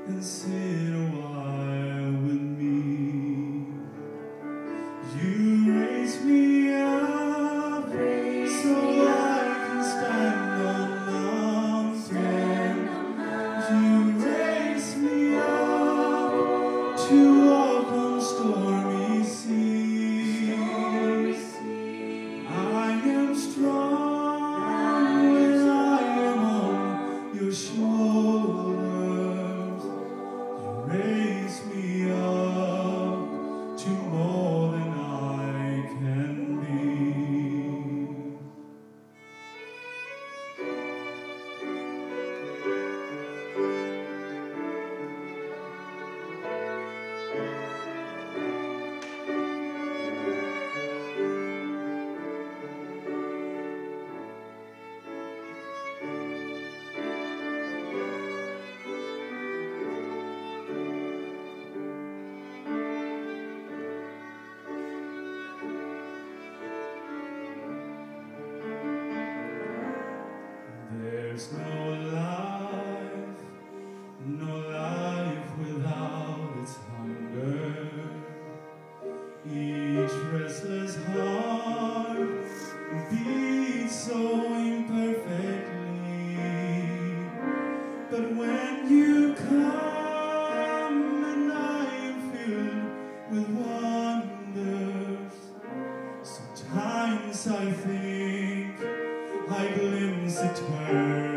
and sit a while with me. You raise me up so I can stand on mountains. You raise me up to walk on stormy seas. I am strong when I am on your shoulders. You raise me up to more than I can be. There's no life without its hunger. Each restless heart beats so imperfectly. But when you come and I am filled with wonders, sometimes I think I glimpse eternity.